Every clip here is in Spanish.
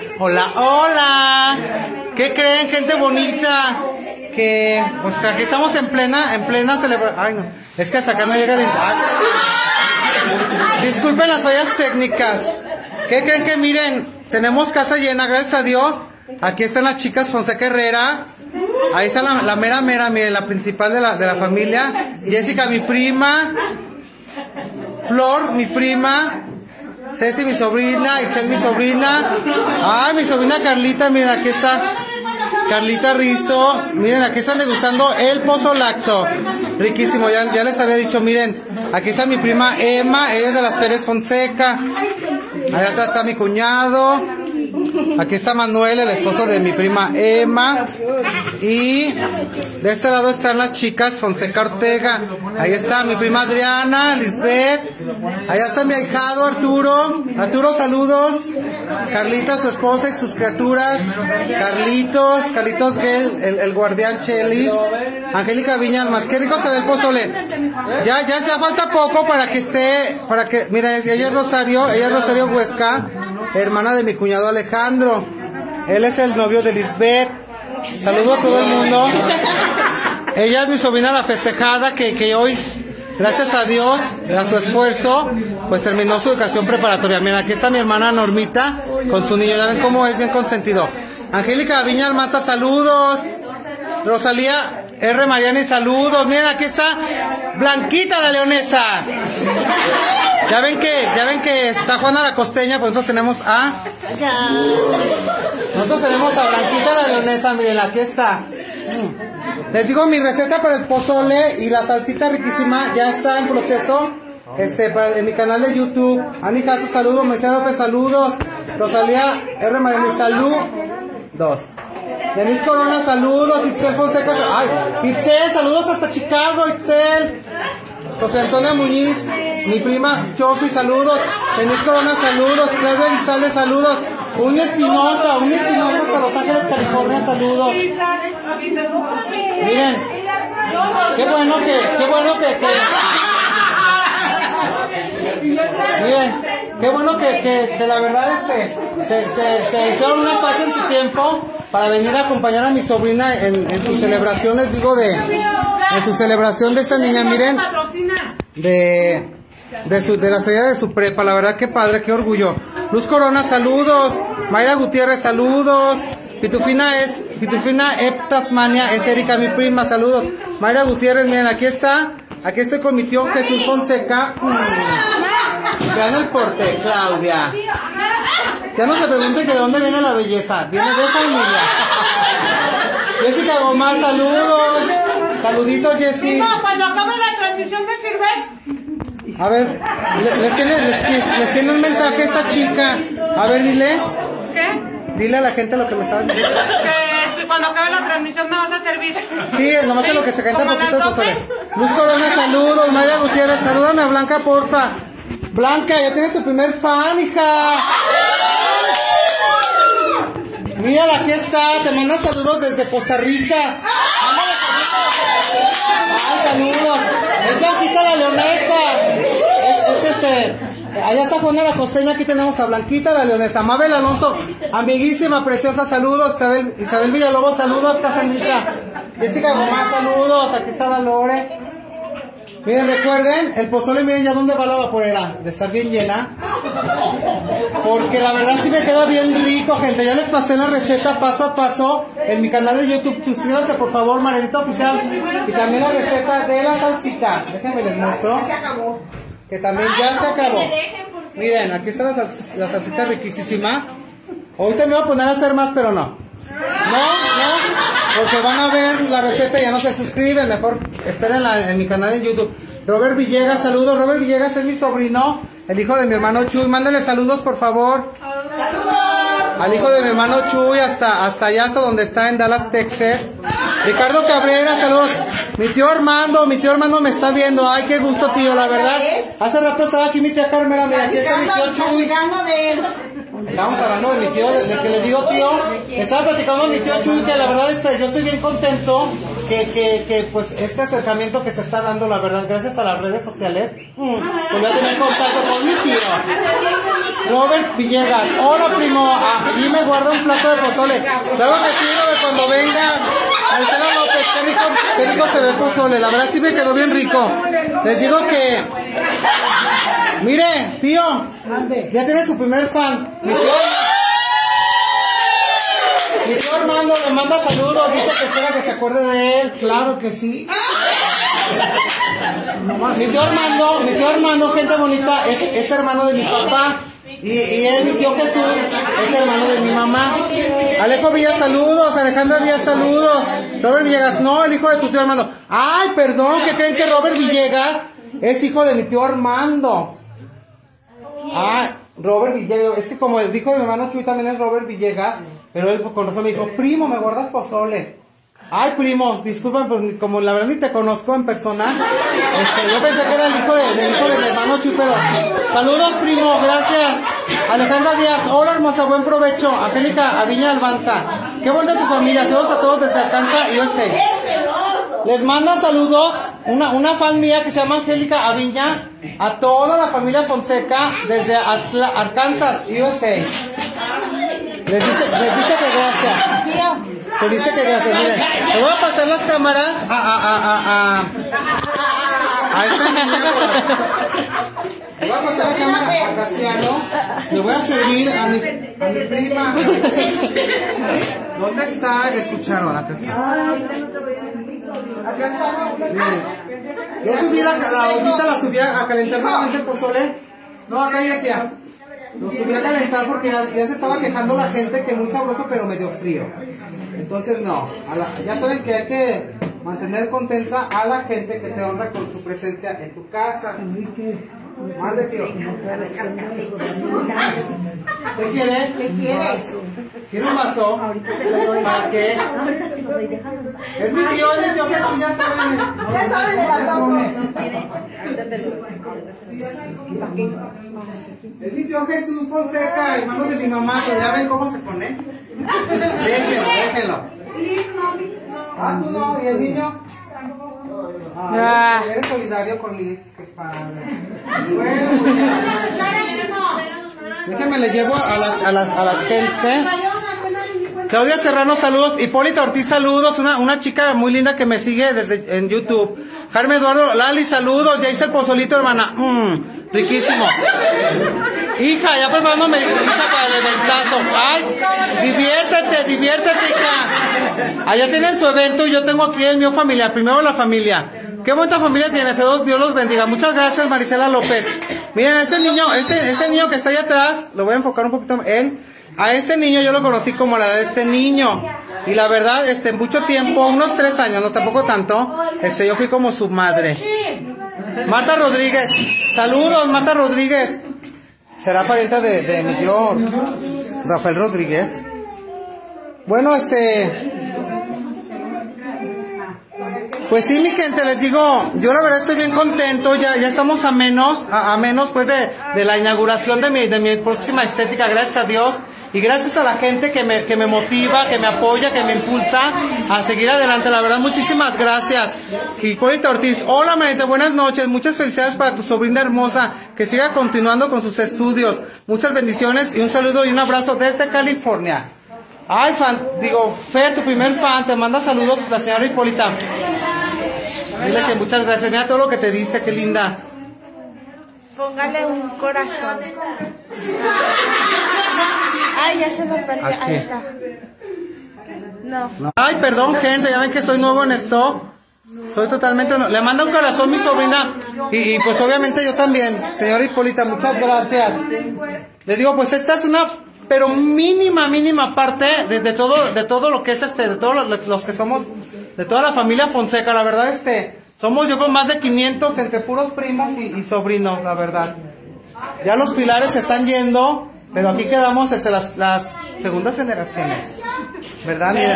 Hola, hola. ¿Qué creen, gente bonita? Que, o sea, que estamos en plena celebración. Ay, no. Es que hasta acá no llega. Disculpen las fallas técnicas. ¿Qué creen que miren? Tenemos casa llena, gracias a Dios. Aquí están las chicas Fonseca Herrera. Ahí está la mera, miren, la principal de la familia. Jessica, mi prima. Flor, mi prima. Ceci, mi sobrina. Itzel, mi sobrina. Ay, mi sobrina Carlita, miren, aquí está. Carlita Rizo. Miren, aquí están degustando el pozolaxo. Riquísimo, ya les había dicho, miren. Aquí está mi prima Emma, ella es de las Pérez Fonseca. Allá atrás está mi cuñado. Aquí está Manuel, el esposo de mi prima Emma. Y de este lado están las chicas Fonseca Ortega. Ahí está mi prima Adriana, Lisbeth. Allá está mi ahijado Arturo. Arturo, saludos. Carlita, su esposa y sus criaturas. Carlitos Gel, el guardián Chelis. Angélica Viñalmas, qué rico se ve el pozole. Ya se falta poco para que esté, mira, ella es Rosario Huesca, hermana de mi cuñado Alejandro. Él es el novio de Lisbeth. Saludo a todo el mundo. Ella es mi sobrina la festejada que hoy, gracias a Dios, a su esfuerzo, pues terminó su educación preparatoria. Mira, aquí está mi hermana Normita con su niño. Ya ven cómo es bien consentido. Angélica Viña Almanza, saludos. Rosalía R. Mariani, saludos. Miren, aquí está Blanquita la leonesa. Ya ven que está Juana la costeña, pues nosotros tenemos a Blanquita la leonesa. Miren, aquí está. Les digo, mi receta para el pozole y la salsita riquísima ya está en proceso. En mi canal de YouTube. Ani Caso, saludos. Moisés López, saludos. Rosalía R. Mariani, saludos. Denise Corona, saludos. Itzel Fonseca, ay, Itzel, saludos hasta Chicago, Itzel. Sofía Antonia Muñiz, mi prima Chofi, saludos. Denise Corona, saludos. Claudia Elizalde, saludos. Uni Espinosa hasta Los Ángeles, California, saludos. Miren, qué bueno miren, qué bueno que la verdad se hicieron un espacio en su tiempo para venir a acompañar a mi sobrina en su celebración, les digo, en su celebración de esta niña, miren, de la salida de su prepa. La verdad que padre, qué orgullo. Luz Corona, saludos. Mayra Gutiérrez, saludos. Pitufina Eptasmania, es Erika, mi prima, saludos. Mayra Gutiérrez, miren, aquí estoy con mi tío Jesús Fonseca. Vean el porte, Claudia. Ya no se pregunten que de dónde viene la belleza. Viene de familia. Jessica Gomar, saludos. Saluditos, Jessy. No, cuando acabe la transmisión me sirves. A ver, les tiene un mensaje a esta chica. A ver, dile. ¿Qué? Dile a la gente lo que me estás diciendo. Que cuando acabe la transmisión me vas a servir. Sí, nomás es lo que se canta un poquito el pozole. Luz Corona, saludos. María Gutiérrez, salúdame a Blanca, porfa. Blanca, ya tienes tu primer fan, hija. Mírala, aquí está. Te manda saludos desde Costa Rica. Ay, saludos. Es Blanquita la leonesa. Allá está Juana la costeña, aquí tenemos a Blanquita la leonesa. Mabel Alonso, amiguísima, preciosa, saludos. Isabel Villalobos, saludos, Casanita. Jessica Gomás, saludos. Aquí está la Lore. Miren, recuerden, el pozole, miren ya dónde va la vaporera, de estar bien llena. Porque la verdad sí me queda bien rico, gente. Ya les pasé la receta paso a paso en mi canal de YouTube. Suscríbanse, por favor, Marielita Oficial. Y también la receta de la salsita. Déjenme les muestro. Que también ya se acabó. Miren, aquí está la salsita riquísima. Ahorita me voy a poner a hacer más, pero no, porque van a ver la receta y ya no se suscriben. Mejor espérenla en mi canal en YouTube. Robert Villegas, saludos. Robert Villegas es mi sobrino, el hijo de mi hermano Chuy. Mándale saludos, por favor. ¡Saludos! Al hijo de mi hermano Chuy, hasta allá, hasta donde está, en Dallas, Texas. Ricardo Cabrera, saludos. Mi tío Armando me está viendo. Ay, qué gusto, tío, la verdad. Hace rato estaba aquí mi tía Carmela. Mira, aquí está mi tío Chuy. Estábamos hablando de mi tío, del que le digo tío. Estaba platicando con mi tío Chuy, que la verdad yo estoy bien contento pues este acercamiento que se está dando, la verdad, gracias a las redes sociales, pues voy a tener contacto con mi tío Robert Villegas. Hola, primo, allí me guarda un plato de pozole. Claro que sí, Robert, cuando venga Marcela López, qué rico se ve pozole, la verdad sí me quedó bien rico. Les digo que, mire, tío, ya tiene su primer fan, mi tío Armando le manda saludos, dice que espera que se acuerde de él. Claro que sí. Mi tío Armando, gente bonita, es hermano de mi papá. Y él, mi tío Jesús, es hermano de mi mamá. Alejo Villas, saludos. Alejandra Díaz, saludos. Robert Villegas, no, el hijo de tu tío Armando. Ay, perdón, ¿qué creen que Robert Villegas es hijo de mi tío Armando? Ah, Robert Villegas, es que como el hijo de mi hermano Chuy también es Robert Villegas, pero él con razón me dijo, primo, ¿me guardas pozole? Ay, primo, disculpa, pero como la verdad ni te conozco en persona, yo pensé que era el hijo de mi hermano Chuy, pero saludos, primo, gracias. Alejandra Díaz, hola hermosa, buen provecho. Angélica Aviña Albanza, qué bonita tu familia, saludos a todos desde Arkansas, USA. Les manda saludos una fan mía que se llama Angélica Aviña, a toda la familia Fonseca desde Arkansas, USA. Les dice que gracias. Te dice que gracias. Miren, le voy a pasar las cámaras a esta niña. Le voy a pasar la cámara a Casiano. Le voy a servir a mi prima. ¿Dónde está el cucharón? Acá está. Miren, yo subí la ollita, la subí a calentar nuevamente el pozole. No, acá ya, tía. Lo subí a calentar porque ya se estaba quejando la gente que muy sabroso pero medio frío. Entonces no, ya saben que hay que mantener contenta a la gente que te honra con su presencia en tu casa. Mande, tío. ¿Qué quieres? ¿Qué quieres? ¿Quiere un vaso? ¿Para qué? Es mi tío Jesús, ya saben. Ya saben de las dos. Es mi tío Jesús Fonseca, hermano de mi mamá, que ya ven cómo se pone. Déjenlo. Ah, tú no, ¿y el niño? Eres solidario con Liz, qué padre. Bueno, déjenme le llevo a la gente. Claudia Serrano, saludos. Hipólita Ortiz, saludos. Una chica muy linda que me sigue en YouTube. Carmen Eduardo, Lali, saludos. Ya hice el pozolito, hermana. Riquísimo. Hija, ya preparándome, hija, para el eventazo. Ay, diviértete, hija. Allá tienen su evento y yo tengo aquí el mío familiar. Primero la familia. Qué bonita familia tienes, Dios los bendiga. Muchas gracias, Marisela López. Miren, ese niño que está allá atrás, lo voy a enfocar un poquito él. A este niño yo lo conocí como la de este niño. Y la verdad, mucho tiempo, unos 3 años, no tampoco tanto, yo fui como su madre. Marta Rodríguez, saludos, Marta Rodríguez. Será pariente de mi tío Rafael Rodríguez. Bueno, pues sí, mi gente, les digo, yo la verdad estoy bien contento, ya estamos a menos pues de la inauguración de mi próxima estética, gracias a Dios. Y gracias a la gente que me motiva, que me apoya, que me impulsa a seguir adelante. La verdad, muchísimas gracias. Hipólita Ortiz, hola, Marita, buenas noches. Muchas felicidades para tu sobrina hermosa. Que siga continuando con sus estudios. Muchas bendiciones y un saludo y un abrazo desde California. Ay, Fer, tu primer fan, te manda saludos la señora Hipólita. Dile que muchas gracias. Mira todo lo que te dice, qué linda. Póngale un corazón. Ay, ya se me perdió. Ahí está. No. Ay, perdón, gente, ya ven que soy nuevo en esto. Soy totalmente nuevo. Le manda un corazón mi sobrina. Y pues obviamente yo también. Señora Hipólita, muchas gracias. Les digo, pues esta es una, pero mínima parte de todo lo que es de todos los que somos, de toda la familia Fonseca. La verdad, somos yo con más de 500 entre puros primos y sobrinos, la verdad. Ya los pilares se están yendo, pero aquí quedamos las segundas generaciones. ¿Verdad? Mira,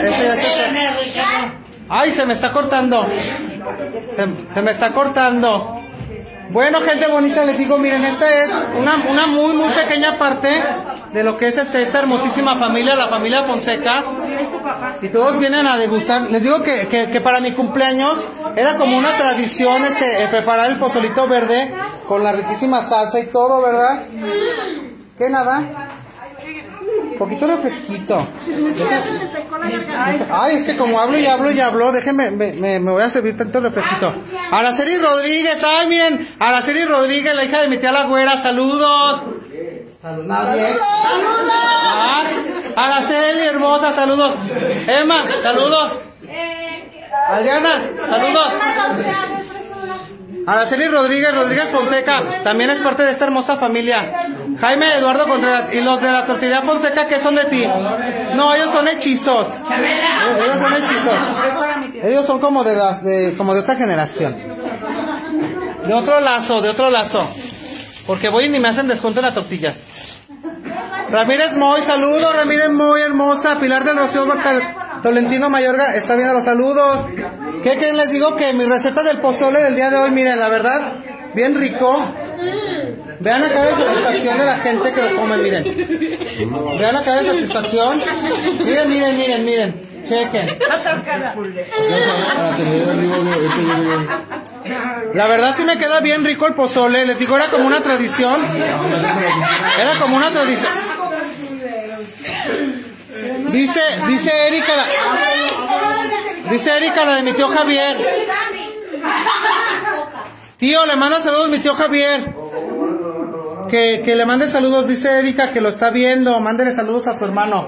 ay, se me está cortando. Se me está cortando. Bueno, gente bonita, les digo, miren, esta es una muy pequeña parte de lo que es esta hermosísima familia, la familia Fonseca. es tu papá. Y todos vienen a degustar. Les digo que para mi cumpleaños era como una tradición preparar el pozolito verde con la riquísima salsa y todo, ¿verdad? ¿Qué nada? Un poquito refresquito. Ay, es que como hablo y hablo y hablo, déjenme, me voy a servir tanto refresquito. Araceli Rodríguez, ay, miren, Araceli Rodríguez, la hija de mi tía la güera, saludos. Nadie. ¡Saludos! Araceli, hermosa, saludos. Emma, saludos. Adriana, saludos. Araceli Rodríguez Fonseca, también es parte de esta hermosa familia. Jaime Eduardo Contreras, y los de la tortillería Fonseca, ¿qué son de ti? No, ellos son hechizos. Ellos son hechizos. Ellos son como de otra generación. De otro lazo. Porque voy y ni me hacen descuento en las tortillas. Ramírez Moy, saludos, Ramírez Moy, hermosa. Pilar del Rocío Tolentino Mayorga, está viendo los saludos. ¿Qué creen? Les digo que mi receta del pozole del día de hoy, miren, la verdad, bien rico. Vean la cara de satisfacción de la gente que lo come, miren. Vean la cara de satisfacción. Miren. Chequen. La verdad sí me queda bien rico el pozole. Les digo, era como una tradición. Dice Erika, la de mi tío Javier. Tío, le manda saludos mi tío Javier. Que le mande saludos, dice Erika, que lo está viendo. Mándele saludos a su hermano.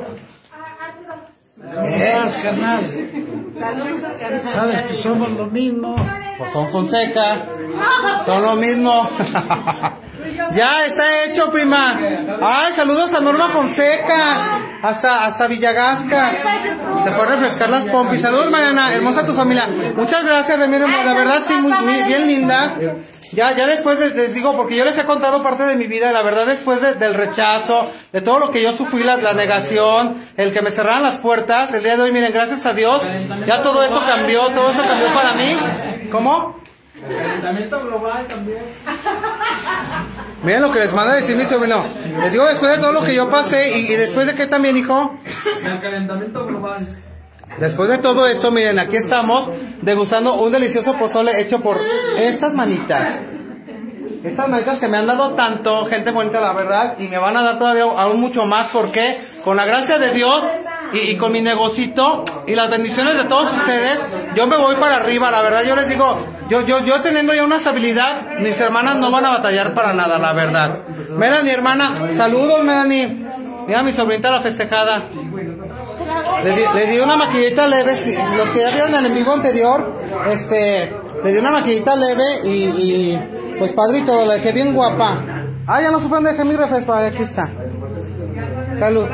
Carnal. Sabes que somos lo mismo. Pues son Fonseca. Son lo mismo. Ya está hecho, prima. Ay, saludos a Norma Fonseca. Hasta Villagasca. Se fue a refrescar las pompis. Saludos, Mariana. Hermosa tu familia. Muchas gracias, Remiro. La verdad, sí, muy bien linda. Ya después les digo, porque yo les he contado parte de mi vida, la verdad después del rechazo, de todo lo que yo sufrí, la negación, el que me cerraran las puertas, el día de hoy, miren, gracias a Dios, ya todo eso cambió para mí. ¿Cómo? El calentamiento global también. Miren lo que les manda a decir mi sobrino. Les digo, después de todo lo que yo pasé, y después de qué también, hijo. El calentamiento global. Después de todo eso, miren, aquí estamos degustando un delicioso pozole hecho por estas manitas. Estas manitas que me han dado tanto, gente bonita, la verdad, y me van a dar todavía aún mucho más, porque con la gracia de Dios y con mi negocito y las bendiciones de todos ustedes, yo me voy para arriba, la verdad. Yo les digo, yo teniendo ya una estabilidad, mis hermanas no van a batallar para nada, la verdad. Melanie, hermana, saludos, Melanie. Mira mi sobrinita la festejada. Le di una maquillita leve, los que ya vieron en el vivo anterior, le di una maquillita leve y pues padrito, la dejé bien guapa. Ah, ya no supe dónde dejé mi refresco, aquí está. Salud.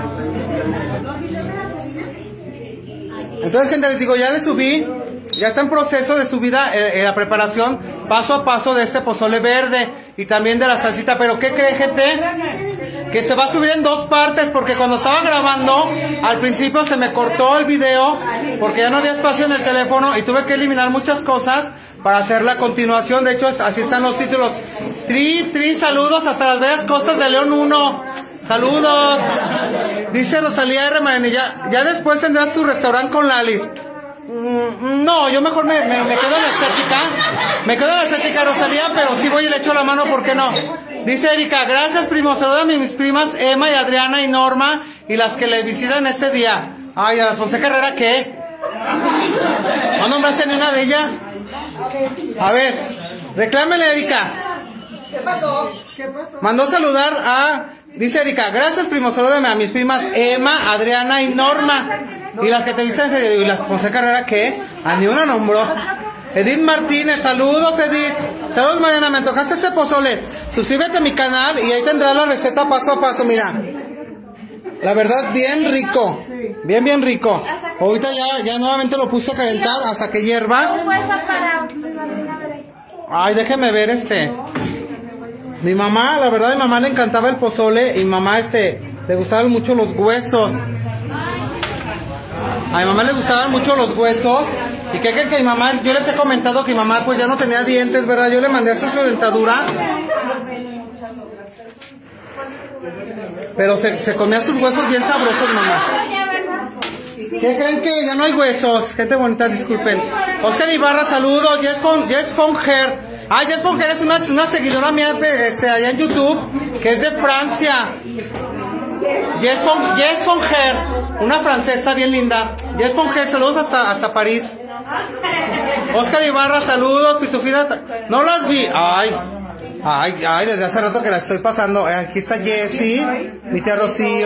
Entonces, gente, les digo, ya le subí, ya está en proceso de subida la preparación paso a paso de este pozole verde y también de la salsita, pero ¿qué creen, gente? Que se va a subir en dos partes, porque cuando estaba grabando, al principio se me cortó el video, porque ya no había espacio en el teléfono y tuve que eliminar muchas cosas para hacer la continuación. De hecho, así están los títulos. Saludos hasta las bellas costas de León 1. Saludos. Dice Rosalía R. Maranilla, ya después tendrás tu restaurante con Lalis. No, yo mejor me quedo en la estética. Me quedo en la estética, Rosalía, pero sí voy y le echo la mano, ¿por qué no? Dice Erika, gracias, primo. Saluda a mis primas Emma y Adriana y Norma y las que les visitan este día. Ay, a las Fonseca Herrera, ¿qué? ¿No nombraste ni una de ellas? A ver, reclámele, Erika. ¿Qué pasó? Mandó saludar a... Dice Erika, gracias, primo. Salúdame a mis primas Emma, Adriana y Norma. Y las que te dicen, y las Fonseca Herrera, ¿qué? A ni una nombró. Edith Martínez, saludos, Edith. Saludos, Mariana, me antojaste ese pozole. Suscríbete a mi canal y ahí tendrás la receta paso a paso, mira. La verdad, bien rico. Bien rico. Ahorita ya nuevamente lo puse a calentar hasta que hierva. Ay, déjeme ver Mi mamá, la verdad, a mi mamá le encantaba el pozole y mi mamá, le gustaban mucho los huesos. A mi mamá le gustaban mucho los huesos. ¿Y qué creen que mi mamá? Yo les he comentado que mi mamá pues ya no tenía dientes, ¿verdad? Yo le mandé a hacer su dentadura. Pero se comía sus huesos bien sabrosos, mamá. ¿Qué creen que ya no hay huesos? Gente bonita, disculpen. Oscar Ibarra, saludos. Jess Fonger. Ah, Jess Fonger es una seguidora mía allá en YouTube, que es de Francia. Jess Fonger, una francesa bien linda. Jess Fonger, saludos hasta París. Oscar Ibarra, saludos. Pitufina, no las vi. Ay, desde hace rato que la estoy pasando. Aquí está Jessie, mi tía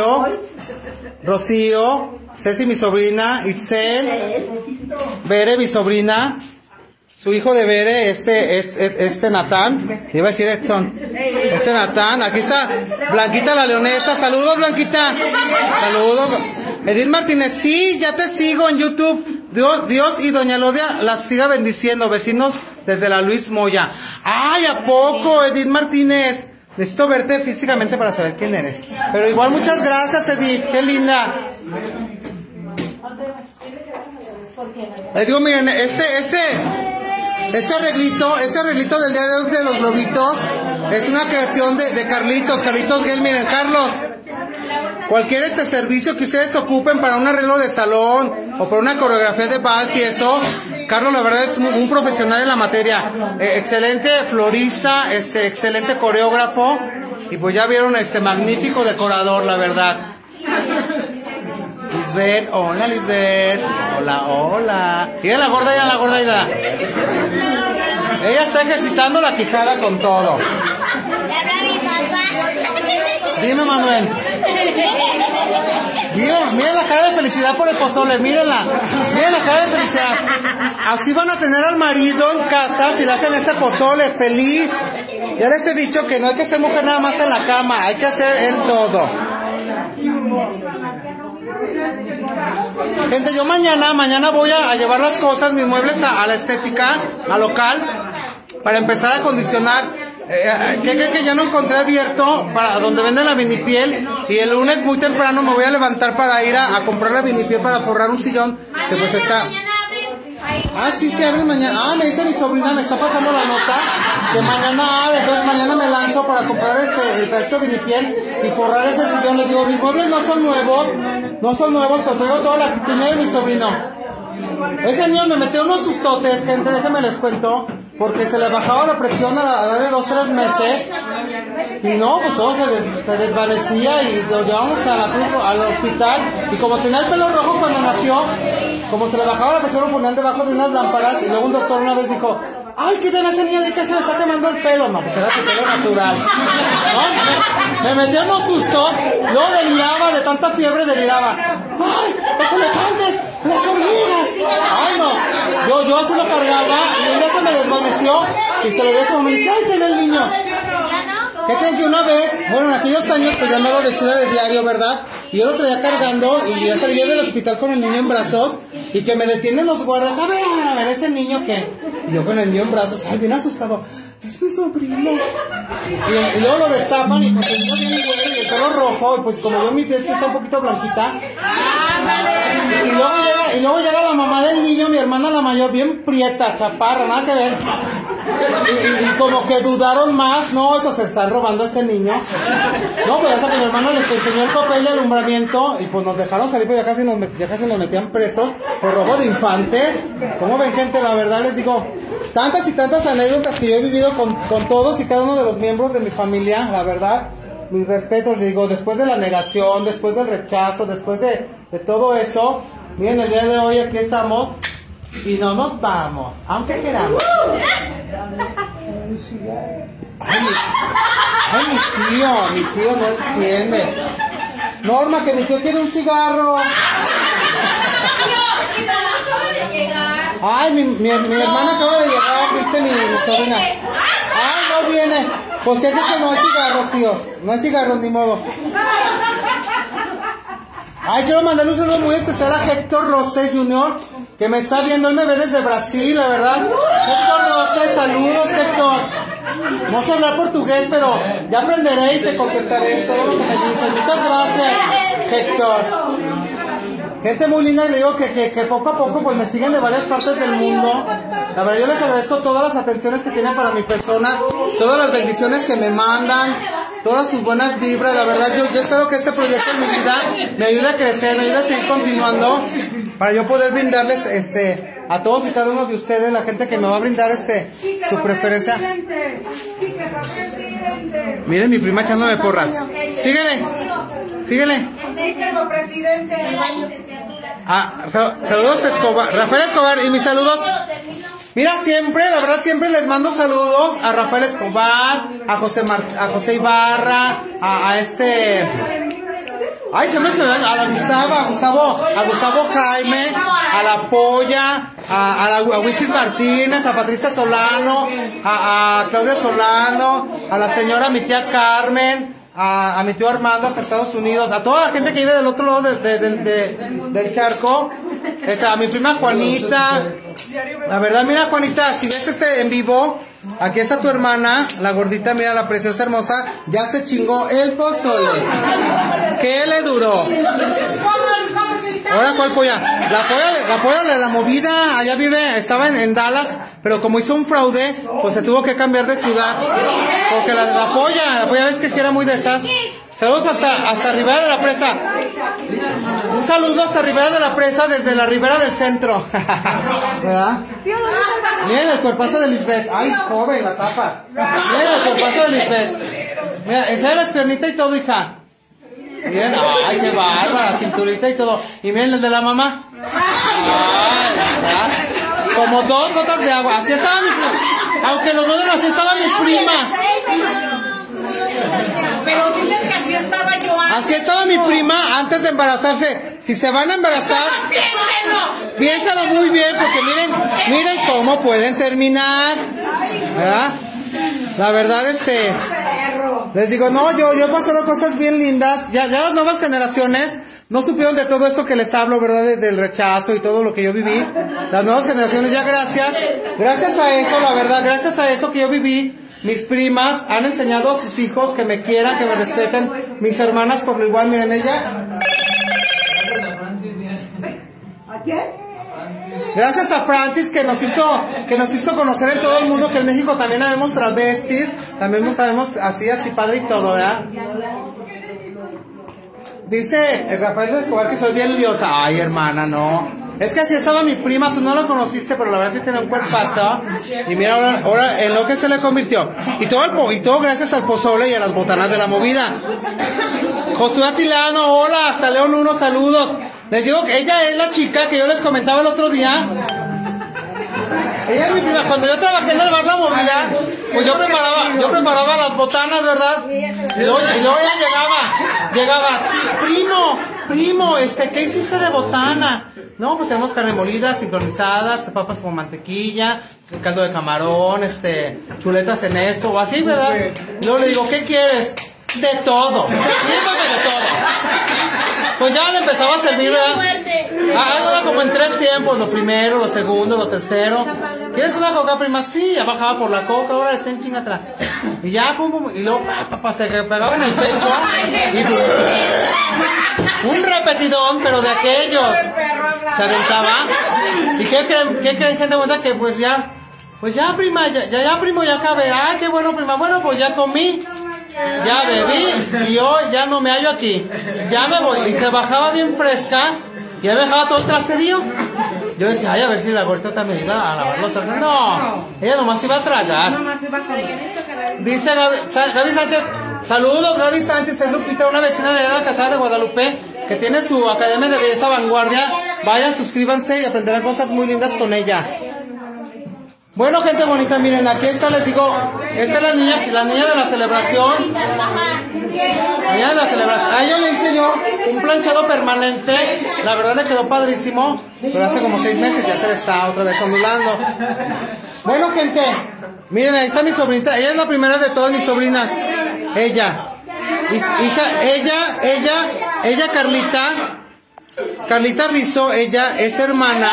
Rocío, Ceci, mi sobrina, Itzel, Bere, mi sobrina, su hijo de Bere, este Natán, iba a decir Edson, Natán, aquí está Blanquita la leonesa, saludos Blanquita, saludos, Edith Martínez, sí, ya te sigo en YouTube, Dios y Doña Lodia las siga bendiciendo, vecinos desde la Luis Moya. Ay, ¿a poco, Edith Martínez? Necesito verte físicamente para saber quién eres. Pero igual muchas gracias, Edith, qué linda. Les digo, miren, ese arreglito del día de hoy de los globitos es una creación de Carlitos Gel. Miren, Carlos, cualquier servicio que ustedes ocupen para un arreglo de salón o para una coreografía de vals y eso, Carlos la verdad es un profesional en la materia, excelente florista, excelente coreógrafo y pues ya vieron magnífico decorador, la verdad. Lisbeth, hola Lisbeth, hola. Mira la gorda, mira. Ella está ejercitando la quijada con todo. Dime, Manuel. Miren la cara de felicidad por el pozole, mírenla. Miren la cara de felicidad. Así van a tener al marido en casa si le hacen este pozole, feliz. Ya les he dicho que no hay que ser mujer nada más en la cama, hay que hacer en todo. Gente, yo mañana voy a llevar las cosas, mis muebles a la estética, al local, para empezar a acondicionar. Que ya no encontré abierto para donde venden la vinipiel, y el lunes muy temprano me voy a levantar para ir a comprar la vinipiel para forrar un sillón que pues está. Sí se abre mañana. Me dice mi sobrina, me está pasando la nota que mañana abre, entonces mañana me lanzo para comprar el pedazo de vinipiel y forrar ese sillón. Les digo, mis muebles no son nuevos, pero traigo toda la actitud de mi sobrino. Ese niño me metió unos sustotes, gente, déjenme les cuento, porque se le bajaba la presión a la edad de 2-3 meses y no, pues todo se desvanecía y lo llevamos al hospital, y como tenía el pelo rojo cuando nació, como se le bajaba la presión lo ponían debajo de unas lámparas, y luego un doctor una vez dijo, ay, ¿qué tiene ese niño? ¿De qué se le está quemando el pelo? No, pues era su pelo natural, ¿no? Me metió unos sustos, luego deliraba, de tanta fiebre deliraba. ¡Ay, los elefantes! ¡Las hormigas! ¡Ay, no! Yo así lo cargaba, y un día se me desvaneció, y se lo dio a su mamá y dije, ¡ay, tiene el niño! ¿Qué creen que una vez, bueno, en aquellos años, pues ya andaba vestida de diario, ¿verdad? Y yo lo traía cargando, y ya salía del hospital con el niño en brazos, y que me detienen los guardas, a ver, ese niño que... Y yo con el niño en brazos, ay, bien asustado, es mi sobrino. Y luego lo destapan, y pues el niño bien güey, y el pelo rojo, y pues como yo mi piel sí está un poquito blanquita. Y luego llega la mamá del niño, mi hermana la mayor, bien prieta, chaparra, nada que ver. Y como que dudaron más, no, eso se están robando a este niño. No, pues hasta que mi hermano les enseñó el papel de alumbramiento, y pues nos dejaron salir, pues ya casi nos metían presos por robo de infantes. ¿Cómo ven, gente? La verdad les digo, tantas y tantas anécdotas que yo he vivido con todos y cada uno de los miembros de mi familia, la verdad. Mis respetos, les digo, después de la negación, después del rechazo, después de todo eso, miren, el día de hoy aquí estamos y no nos vamos, aunque queramos. Ay, mi tío no entiende. Norma, que mi tío quiere un cigarro. Ay, mi hermana acaba de llegar, dice mi sobrina. Ay, no viene. Pues que no hay cigarros, tíos. No hay cigarros, ni modo. Ay, quiero mandarle un saludo muy especial a Héctor Rosé Jr., que me está viendo. Él me ve desde Brasil, la verdad. Héctor Rosé, saludos, Héctor. No sé hablar portugués, pero ya aprenderé y te contestaré todo lo que me dicen. Muchas gracias, Héctor. Gente muy linda, le digo que poco a poco pues me siguen de varias partes del mundo. La verdad yo les agradezco todas las atenciones que tienen para mi persona, todas las bendiciones que me mandan, todas sus buenas vibras. La verdad yo espero que este proyecto en mi vida me ayude a crecer, me ayude a seguir continuando. para yo poder brindarles a todos y cada uno de ustedes, la gente que me va a brindar su preferencia. Miren mi prima echándome porras. Síguele. Saludos Escobar, Rafael Escobar, y mis saludos. Mira, siempre, la verdad, siempre les mando saludos a Rafael Escobar, a José Ibarra, ay, se me a Gustavo Jaime, a la Polla, a Wichis Martínez, a Patricia Solano, a Claudia Solano, a la señora, mi tía Carmen, a mi tío Armando hasta Estados Unidos, a toda la gente que vive del otro lado del charco, a mi prima Juanita. La verdad, mira, Juanita, si ves en vivo, aquí está tu hermana, la gordita, mira, la preciosa hermosa, ya se chingó el pozole. ¿Qué le duró? Ahora, ¿cuál polla? La polla de la movida, allá estaba en Dallas, pero como hizo un fraude, pues se tuvo que cambiar de ciudad. Porque la polla, ves que sí era muy de esas. Saludos hasta Ribera de la Presa. Un saludo hasta Ribera de la Presa, desde la Ribera del Centro. ¿Verdad? Miren el cuerpazo de Lisbeth. Ay, joven, la tapas. Miren el cuerpazo de Lisbeth. Mira, enseña las piernitas y todo, hija. Miren, ay, qué bárbara, cinturita y todo. Y miren el de la mamá. Ay, ¿verdad? Como 2 gotas de agua. Así estaba mi prima. Aunque los dos así estaba mi prima. Pero diles que así estaba yo antes. Así estaba mi prima antes de embarazarse. Si se van a embarazar, piénsalo muy bien, porque miren cómo pueden terminar. ¿Verdad? La verdad, les digo, no, yo he pasado cosas bien lindas. Ya las nuevas generaciones no supieron de todo esto que les hablo, ¿verdad? Del rechazo y todo lo que yo viví. Las nuevas generaciones, ya gracias a eso, la verdad, gracias a eso que yo viví, mis primas han enseñado a sus hijos que me quieran, que me respeten. Mis hermanas por lo igual, miren ella. ¿A quién? Gracias a Francis que nos hizo conocer en todo el mundo que en México también habemos travestis, también sabemos así padre y todo, ¿verdad? Dice Rafael Escobar que soy bien liosa. Ay, hermana, no. Es que así estaba mi prima, tú no la conociste, pero la verdad sí tenía un cuerpazo. Y mira ahora en lo que se le convirtió. Y todo gracias al pozole y a las botanas de la movida. Josué Atilano, hola, hasta León 1, saludos. Les digo que ella es la chica que yo les comentaba el otro día. Ella es mi prima. Cuando yo trabajé en el bar La Movida, pues yo preparaba las botanas, ¿verdad? Y luego ella llegaba, primo, ¿qué hiciste de botana? No, pues tenemos carne molida, sincronizadas, papas con mantequilla, caldo de camarón, chuletas en esto, o así, ¿verdad? Y luego le digo, ¿qué quieres? De todo. Sírvame de todo. Pues ya le empezaba a servir, ¿verdad? Hágala como en 3 tiempos, lo primero, lo segundo, lo tercero. ¿Quieres una coca, prima? Sí, ya bajaba por la coca, ahora le ten chinga atrás. Y ya, y luego, se pegaba en el pecho. Y un repetidón, pero de aquellos. Se aventaba. ¿Y qué creen, gente bonita? Que pues ya, prima, ya, primo, ya cabe. Ah, qué bueno, prima. Bueno, pues ya comí. Ya bebí y hoy ya no me hallo aquí. Ya me voy. Y se bajaba bien fresca. Y ya me dejaba todo el trasterío. Yo decía, ay, a ver si la gordita también iba a lavar los trastes. No, ella nomás iba a tragar. Dice Gaby Sánchez. Saludos, Gaby Sánchez. Es Lupita, una vecina de la Casada de Guadalupe, que tiene su academia de belleza vanguardia. Vayan, suscríbanse y aprenderán cosas muy lindas con ella. Bueno, gente bonita, miren, aquí está, les digo, esta es la niña de la celebración. La niña de la celebración. A ella le hice yo un planchado permanente. La verdad le quedó padrísimo, pero hace como 6 meses ya se le está otra vez ondulando. Bueno, gente, miren, ahí está mi sobrinita. Ella es la primera de todas mis sobrinas. Ella, Carlita Rizzo, ella es hermana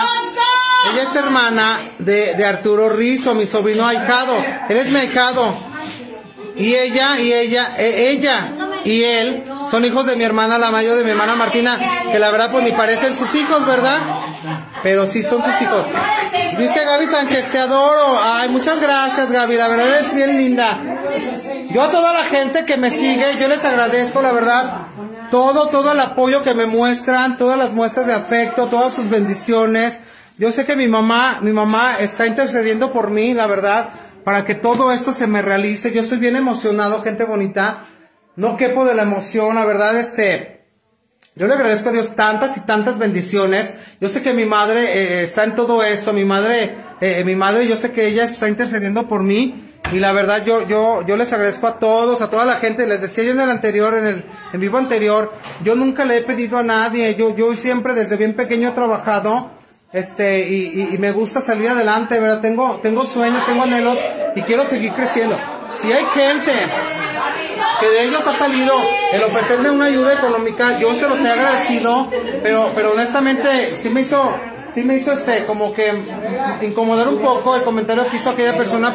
de Arturo Rizzo, mi sobrino ahijado. Él es mi ahijado. Y ella y él son hijos de mi hermana, la mayor, de mi hermana Martina, que la verdad pues ni parecen sus hijos, ¿verdad? Pero sí son sus hijos. Dice Gaby Sánchez, te adoro. Ay, muchas gracias, Gaby, la verdad eres bien linda. Yo a toda la gente que me sigue, yo les agradezco, la verdad. todo el apoyo que me muestran, todas las muestras de afecto, todas sus bendiciones. Yo sé que mi mamá está intercediendo por mí, la verdad, para que todo esto se me realice. Yo estoy bien emocionado, gente bonita. No quepo de la emoción, la verdad, yo le agradezco a Dios tantas y tantas bendiciones. Yo sé que mi madre está en todo esto. Mi madre, yo sé que ella está intercediendo por mí. Y la verdad, yo les agradezco a todos, a toda la gente. Les decía yo en el anterior, en vivo anterior, yo nunca le he pedido a nadie. Yo siempre desde bien pequeño he trabajado, y me gusta salir adelante, ¿verdad? Tengo sueños, tengo anhelos y quiero seguir creciendo. Si hay gente que de ellos ha salido el ofrecerme una ayuda económica, yo se los he agradecido, pero honestamente sí me hizo como que incomodar un poco el comentario que hizo aquella persona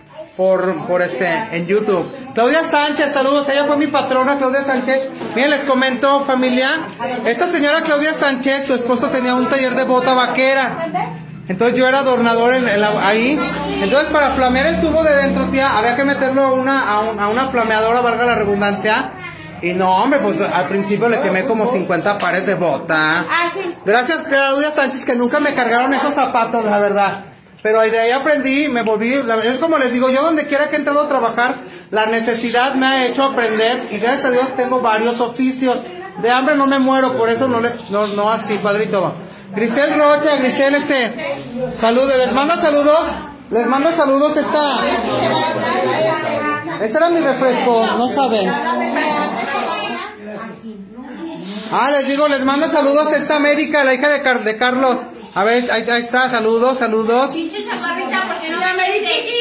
en YouTube. Claudia Sánchez, saludos, ella fue mi patrona, Claudia Sánchez. Miren, les comento, familia, esta señora Claudia Sánchez, su esposo tenía un taller de bota vaquera. Entonces yo era adornador ahí. Entonces para flamear el tubo de dentro, tía, había que meterlo a una flameadora, valga la redundancia. Y no, hombre, pues al principio le quemé como 50 pares de bota. Gracias, Claudia Sánchez, que nunca me cargaron esos zapatos, la verdad. Pero de ahí aprendí, me volví, es como les digo, yo donde quiera que he entrado a trabajar, la necesidad me ha hecho aprender, y gracias a Dios tengo varios oficios. De hambre no me muero, por eso no así, padre y todo. Grisel Rocha, Grisel, saludos, les manda saludos ese era mi refresco, no saben. Les digo, les manda saludos esta América, la hija de Carlos. A ver, ahí está, saludos. Pinche chaparrita, porque no me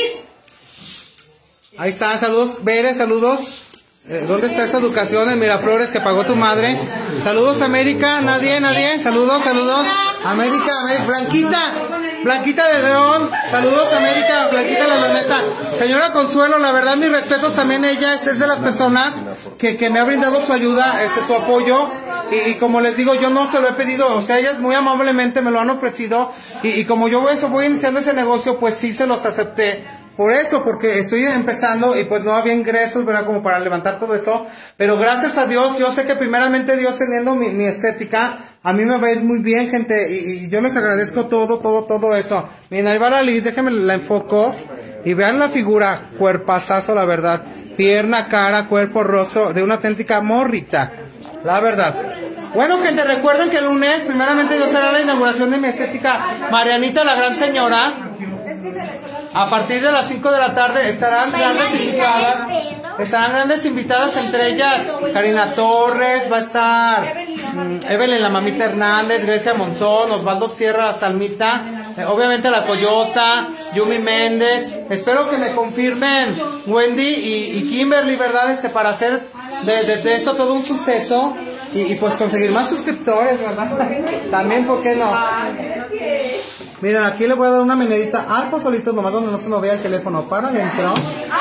Ahí está, saludos, Bere, saludos. ¿Dónde está esa educación en Miraflores que pagó tu madre? Saludos, América, nadie, saludos. América, Blanquita de León, saludos, América, Blanquita la Leonesa. Señora Consuelo, la verdad, mis respetos también, ella es de las personas que me ha brindado su ayuda, su apoyo. Y como les digo, yo no se lo he pedido, o sea, ellas muy amablemente me lo han ofrecido, y como yo voy iniciando ese negocio, pues sí se los acepté. Por eso, porque estoy empezando y pues no había ingresos, ¿verdad? Como para levantar todo eso. Pero gracias a Dios, yo sé que primeramente Dios teniendo mi estética, a mí me va a ir muy bien, gente. Y yo les agradezco todo eso. Miren, ahí va la Liz, déjenme la enfoco. Y vean la figura, cuerpazazo, la verdad. Pierna, cara, cuerpo, rostro, de una auténtica morrita. La verdad. Bueno, gente, recuerden que el lunes, primeramente Dios, será la inauguración de mi estética Marianita, la gran señora. A partir de las 5 de la tarde estarán grandes invitadas, entre ellas Karina Torres, va a estar Evelyn la Mamita Hernández, Grecia Monzón, Osvaldo Sierra, Salmita, obviamente la Coyota, Yumi Méndez. Espero que me confirmen Wendy y Kimberly, ¿verdad? Para hacer de esto todo un suceso y pues conseguir más suscriptores, ¿verdad? También, ¿por qué no? Miren, aquí le voy a dar una monedita al pozolito, nomás donde no se me vea el teléfono para adentro.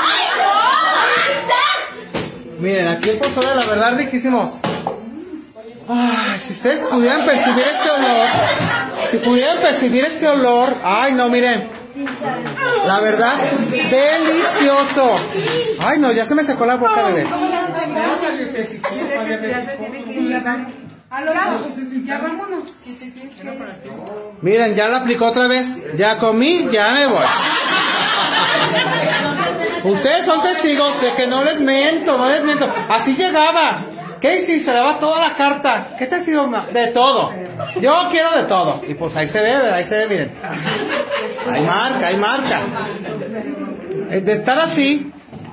Miren, aquí el pozole, la verdad, riquísimo. Ay, si ustedes pudieran percibir este olor, ay, no, miren. La verdad, delicioso. Ay, no, ya se me secó la boca, bebé. Ya vámonos. Miren, ya la aplicó otra vez. Ya comí, ya me voy. Ustedes son testigos de que no les miento. Así llegaba. ¿Qué hiciste? Se daba toda la carta. ¿Qué testigo? De todo. Yo quiero de todo. Y pues ahí se ve, miren. Hay marca. De estar así.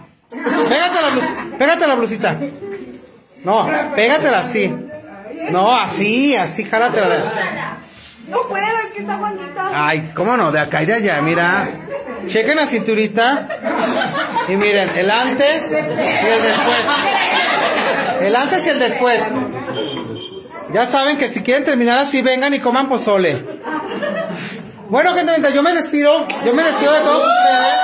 Pégate la blusita. No, pégatela así. No, así, jálatela. No puedo, es que está bonita. Ay, cómo no, de acá y de allá, mira. Chequen la cinturita. Y miren, el antes y el después. El antes y el después. Ya saben que si quieren terminar así, vengan y coman pozole. Bueno, gente, yo me despido de todos ustedes.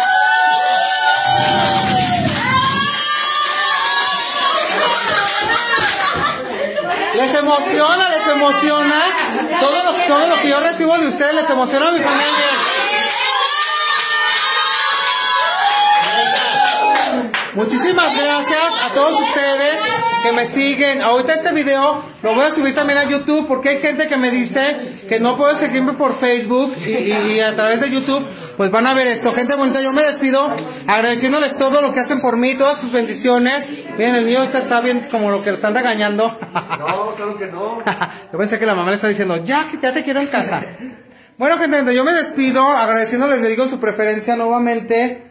Les emociona todo lo que yo recibo de ustedes, les emociona a mi familia. Muchísimas gracias a todos ustedes que me siguen. Ahorita este video lo voy a subir también a YouTube porque hay gente que me dice que no puedo seguirme por Facebook y a través de YouTube. Pues van a ver esto, gente bonita. Yo me despido agradeciéndoles todo lo que hacen por mí, todas sus bendiciones. Miren, el niño ahorita está bien como lo que le están regañando. No, claro que no. Yo pensé que la mamá le está diciendo, ya te quiero en casa. Bueno, gente, yo me despido agradeciéndoles, les digo, su preferencia nuevamente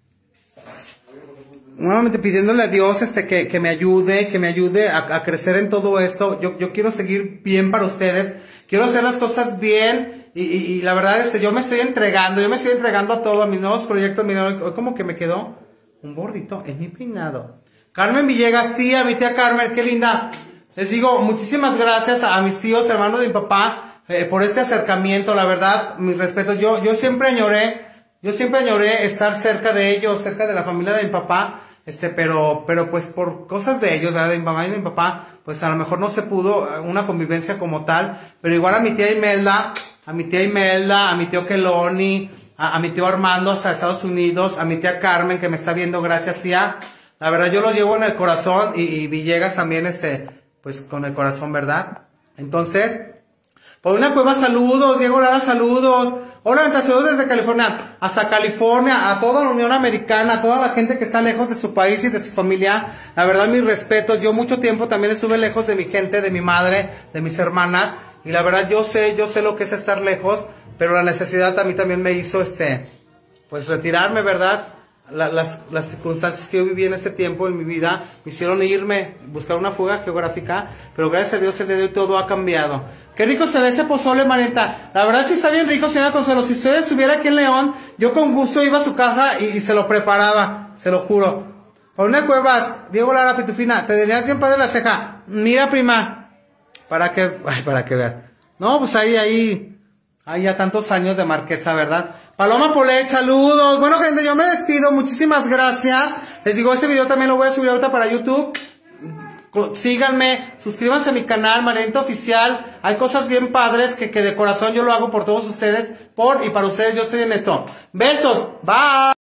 pidiéndole a Dios que me ayude a crecer en todo esto. Yo quiero seguir bien para ustedes, quiero hacer las cosas bien. Y la verdad yo me estoy entregando a todo, a mis nuevos proyectos. Mira, hoy como que me quedó un bordito en mi peinado. Carmen Villegas, mi tía Carmen, qué linda. Les digo, muchísimas gracias a mis tíos, hermanos de mi papá, por este acercamiento. La verdad, mis respetos. Yo siempre añoré estar cerca de ellos, cerca de la familia de mi papá. Pero pues por cosas de ellos, ¿verdad? De mi mamá y de mi papá, pues a lo mejor no se pudo una convivencia como tal, pero igual a mi tía Imelda, a mi tío Keloni, a mi tío Armando hasta Estados Unidos, a mi tía Carmen que me está viendo, gracias tía. La verdad yo lo llevo en el corazón y Villegas también, pues con el corazón, ¿verdad? Entonces, por una cueva, saludos, Diego Lara, saludos. Hola, saludos desde California hasta California, a toda la Unión Americana, a toda la gente que está lejos de su país y de su familia. La verdad, mis respetos. Yo mucho tiempo también estuve lejos de mi gente, de mi madre, de mis hermanas. Y la verdad, yo sé lo que es estar lejos, pero la necesidad a mí también me hizo, pues retirarme, ¿verdad? Las circunstancias que yo viví en este tiempo en mi vida me hicieron irme, buscar una fuga geográfica, pero gracias a Dios el día de hoy todo ha cambiado. Qué rico se ve ese pozole, Marieta. La verdad sí está bien rico, señora Consuelo. Si usted estuviera aquí en León, yo con gusto iba a su casa y se lo preparaba, se lo juro. Paulina Cuevas, Diego Lara, Pitufina, te darías bien padre la ceja. Mira, prima, para que veas. No, pues ahí ya tantos años de marquesa, ¿verdad? Paloma Polet, saludos. Bueno, gente, yo me despido. Muchísimas gracias. Les digo, este video también lo voy a subir ahorita para YouTube. Síganme, suscríbanse a mi canal, Marianita Oficial. Hay cosas bien padres que de corazón yo lo hago por todos ustedes. Y para ustedes yo estoy en esto. Besos, bye.